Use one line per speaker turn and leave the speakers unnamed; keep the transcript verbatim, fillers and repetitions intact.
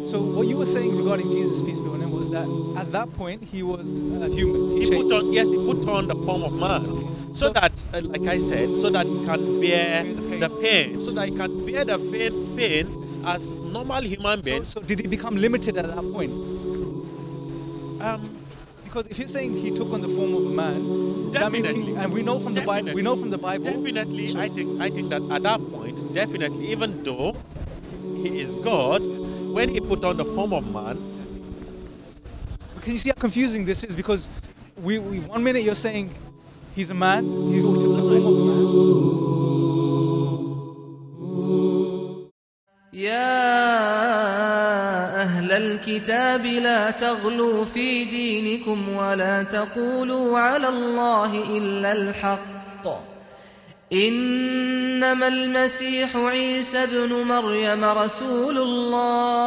So what you were saying regarding Jesus, peace be upon him, was that at that point he was uh, human. He,
He
changed.
put on, yes, he put on the form of man, so,
So-
that, uh, like I said, so that he can bear the pain, so that he can bear the pain, pain as normal human
So,
beings.
so did he become limited at that point?
Um,
Because if you're saying he took on the form of a man, that means he,
Definitely.
and we know from the Bible, we know from the Bible.
Definitely,
So-
I think I think that at that point, definitely, even though he is God, when he put on the form of man,
Can you see how confusing this is? Because we, we one minute you're saying he's a man, he took the form of a man.
يا أهل الكتاب لا تغلوا في دينكم ولا تقولوا على الله إلا الحق إنما المسيح عيسى ابن مريم رسول الله